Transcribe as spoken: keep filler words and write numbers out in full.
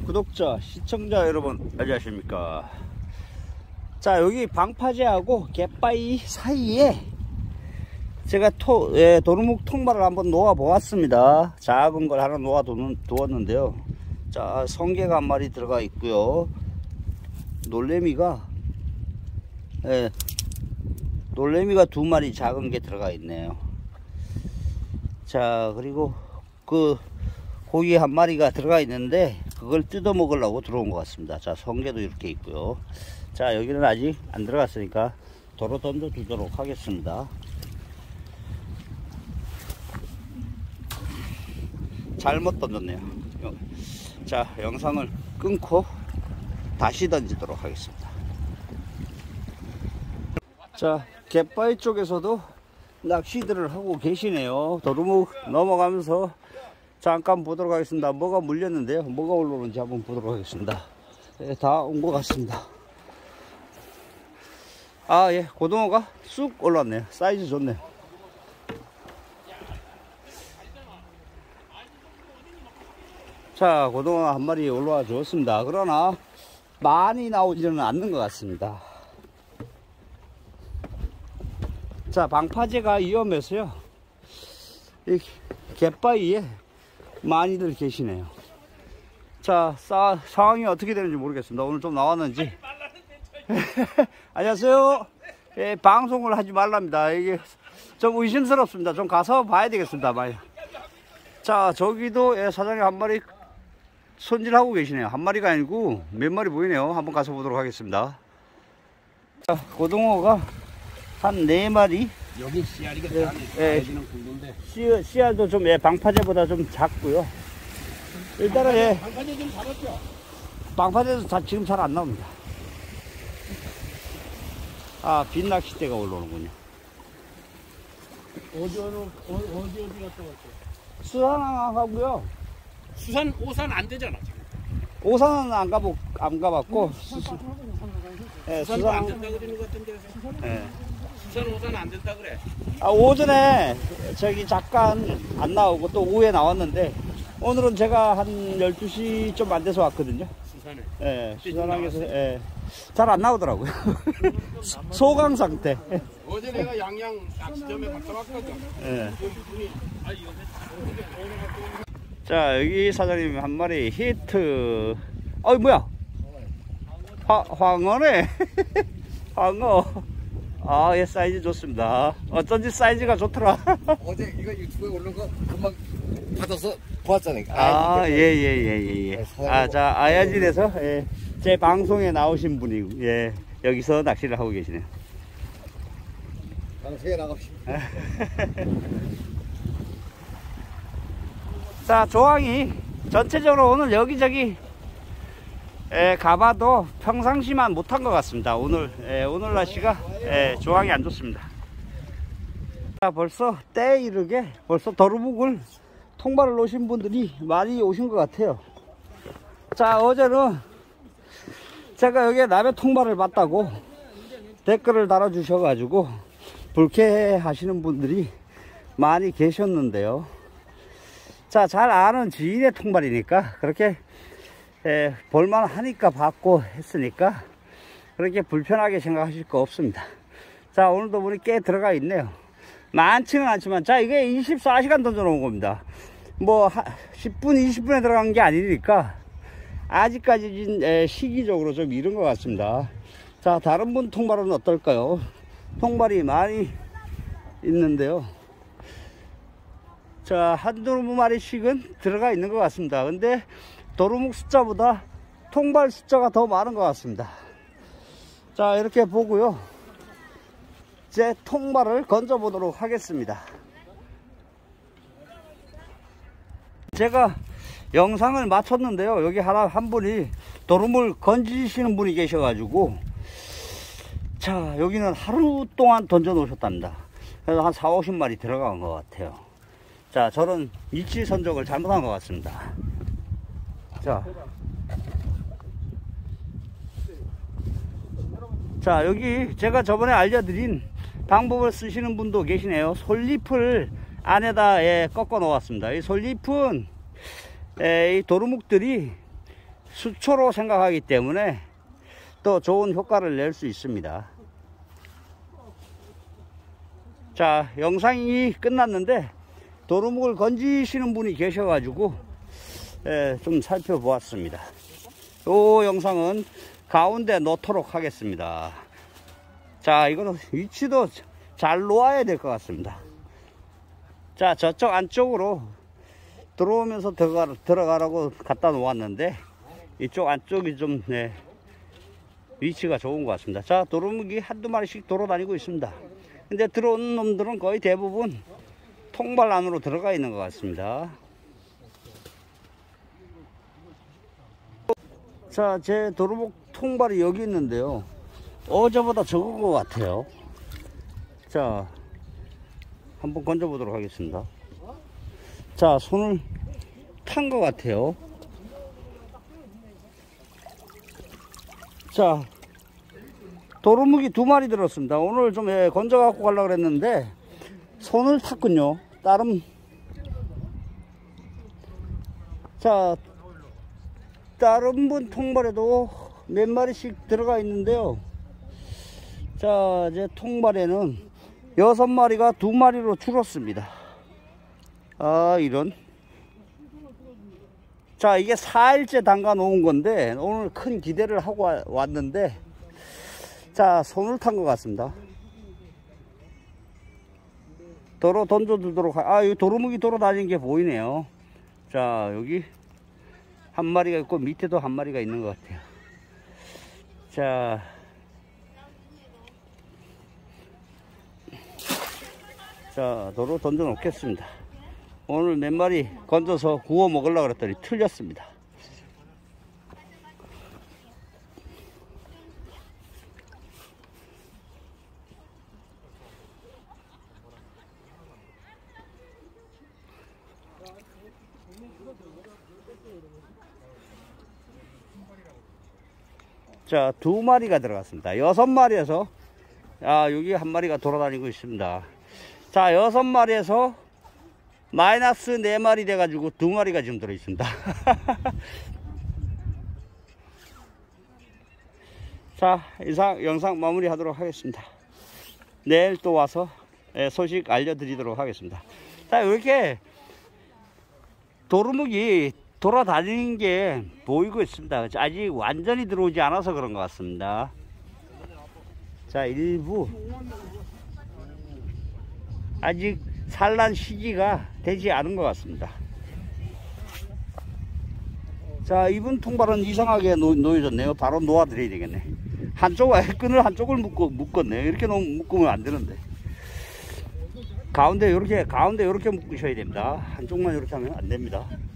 구독자, 시청자 여러분 안녕하십니까. 자, 여기 방파제하고 갯바위 사이에 제가 토, 예, 도루묵 통발을 한번 놓아 보았습니다. 작은 걸 하나 놓아 두었는데요. 자, 성게가 한 마리 들어가 있고요. 놀래미가 예, 놀래미가 두 마리 작은 게 들어가 있네요. 자, 그리고 그 고기 한 마리가 들어가 있는데 그걸 뜯어 먹으려고 들어온 것 같습니다. 자, 성게도 이렇게 있고요. 자, 여기는 아직 안 들어갔으니까 도로 던져 두도록 하겠습니다. 잘못 던졌네요. 자, 영상을 끊고 다시 던지도록 하겠습니다. 자, 갯바위 쪽에서도 낚시들을 하고 계시네요. 도루묵 넘어가면서 잠깐 보도록 하겠습니다. 뭐가 물렸는데요. 뭐가 올라오는지 한번 보도록 하겠습니다. 예, 다 온 것 같습니다. 아, 예, 고등어가 쑥 올라왔네요. 사이즈 좋네요. 자, 고등어 한 마리 올라와 주었습니다. 그러나 많이 나오지는 않는 것 같습니다. 자, 방파제가 위험해서요, 이 갯바위에 많이들 계시네요. 자, 사, 상황이 어떻게 되는지 모르겠습니다. 오늘 좀 나왔는지. 안녕하세요. 예, 방송을 하지 말랍니다. 이게 좀 의심스럽습니다. 좀 가서 봐야 되겠습니다. 많이. 자, 저기도 예, 사장님 한 마리 손질하고 계시네요. 한 마리가 아니고 몇 마리 보이네요. 한번 가서 보도록 하겠습니다. 자, 고등어가 한 네 마리. 여기 씨알이가 예, 예, 씨, 씨알도 좀 예, 방파제보다 좀 작고요. 일단은 방파제, 예, 방파제 좀 잡았죠? 방파제도 다, 지금 잘 안 나옵니다. 아, 빈낚싯대가 올라오는군요. 어디 어디 어디 어디 갔다 왔죠? 수산하고요. 수산 오산 안 되잖아. 오산은 안 가보 안 가봤고. 수산 예, 수산도 안 된다 그러는 것 같은데. 예. 수산 오산 안 된다 그래. 아, 오전에 저기 잠깐 안 나오고 또 오후에 나왔는데 오늘은 제가 한 열두 시 좀 안 돼서 왔거든요. 수산에. 예, 수산항에서 예, 잘 안 나오더라고요. 소강 상태. 어제 내가 양양 낚시점에 갔다 왔거든. 예. 자, 여기 사장님 한 마리 히트. 어이, 뭐야? 화, 황어네. 황어. 아, 예, 사이즈 좋습니다. 어쩐지 사이즈가 좋더라. 어제 이거 유튜브에 올린 거 금방 받아서 보았잖아요. 아, 예, 예, 예, 예, 예. 아, 자, 아야질에서, 예, 제 방송에 나오신 분이, 예, 여기서 낚시를 하고 계시네요. 방송에 나가십시오. 자, 조항이 전체적으로 오늘 여기저기 에, 가봐도 평상시만 못한 것 같습니다. 오늘 에, 오늘 날씨가 에, 조항이 안 좋습니다. 자, 벌써 때에 이르게 벌써 도루묵을 통발을 놓으신 분들이 많이 오신 것 같아요. 자, 어제는 제가 여기에 남의 통발을 봤다고 댓글을 달아주셔가지고 불쾌해 하시는 분들이 많이 계셨는데요. 자, 잘 아는 지인의 통발이니까 그렇게 예, 볼만 하니까 받고 했으니까 그렇게 불편하게 생각하실 거 없습니다. 자, 오늘도 물이 꽤 들어가 있네요. 많지는 않지만, 자, 이게 이십사 시간 던져 놓은 겁니다. 뭐 십 분 이십 분에 들어간 게 아니니까 아직까지 예, 시기적으로 좀 이른 것 같습니다. 자, 다른 분 통발은 어떨까요? 통발이 많이 있는데요. 자, 한두 마리씩은 들어가 있는 것 같습니다. 근데 도루묵 숫자보다 통발 숫자가 더 많은 것 같습니다. 자, 이렇게 보고요, 제 통발을 건져 보도록 하겠습니다. 제가 영상을 마쳤는데요, 여기 하나 한 분이 도루묵을 건지시는 분이 계셔가지고, 자, 여기는 하루 동안 던져 놓으셨답니다. 그래서 한 사오십 마리 들어간 것 같아요. 자, 저는 위치 선적을 잘못한 것 같습니다. 자, 자, 여기 제가 저번에 알려드린 방법을 쓰시는 분도 계시네요. 솔잎을 안에다 예, 꺾어 놓았습니다. 이 솔잎은 예, 이 도루묵들이 수초로 생각하기 때문에 또 좋은 효과를 낼 수 있습니다. 자, 영상이 끝났는데 도루묵을 건지시는 분이 계셔가지고 예, 좀 살펴보았습니다. 이 영상은 가운데 놓도록 하겠습니다. 자, 이거는 위치도 잘 놓아야 될 것 같습니다. 자, 저쪽 안쪽으로 들어오면서 들어가, 들어가라고 갖다 놓았는데 이쪽 안쪽이 좀 네, 위치가 좋은 것 같습니다. 자, 도루묵이 한두 마리씩 돌아다니고 있습니다. 근데 들어오는 놈들은 거의 대부분 통발 안으로 들어가 있는 것 같습니다. 자, 제 도루묵 통발이 여기 있는데요. 어제보다 적은 것 같아요. 자, 한번 건져 보도록 하겠습니다. 자, 손을 탄 것 같아요. 자, 도루묵이 두 마리 들었습니다. 오늘 좀 예, 건져 갖고 가려고 그랬는데 손을 탔군요. 다른 자 다른 분 통발에도 몇 마리씩 들어가 있는데요. 자, 제 통발에는 여섯 마리가 두 마리로 줄었습니다. 아, 이런. 자, 이게 사 일째 담가 놓은 건데 오늘 큰 기대를 하고 왔는데 자, 손을 탄 것 같습니다. 도로 던져두도록 하, 아, 여기 도루묵이 돌아다니는 게 보이네요. 자, 여기 한 마리가 있고 밑에도 한 마리가 있는 것 같아요. 자, 자, 도로 던져 놓겠습니다. 오늘 몇 마리 건져서 구워 먹으려고 그랬더니 틀렸습니다. 자, 두 마리가 들어갔습니다. 여섯 마리에서, 아, 여기 한 마리가 돌아다니고 있습니다. 자, 여섯 마리에서 마이너스 네 마리 돼가지고 두 마리가 지금 들어있습니다. 자, 이상 영상 마무리 하도록 하겠습니다. 내일 또 와서 소식 알려드리도록 하겠습니다. 자, 이렇게 도루묵이 돌아다니는 게 보이고 있습니다. 아직 완전히 들어오지 않아서 그런 것 같습니다. 자, 일부 아직 산란 시기가 되지 않은 것 같습니다. 자, 이분 통발은 이상하게 놓, 놓여졌네요. 바로 놓아드려야 되겠네. 한쪽 끈을 한쪽을 묶어, 묶었네요. 이렇게 놓, 묶으면 안 되는데. 가운데 이렇게 가운데 이렇게 묶으셔야 됩니다. 한쪽만 이렇게 하면 안 됩니다.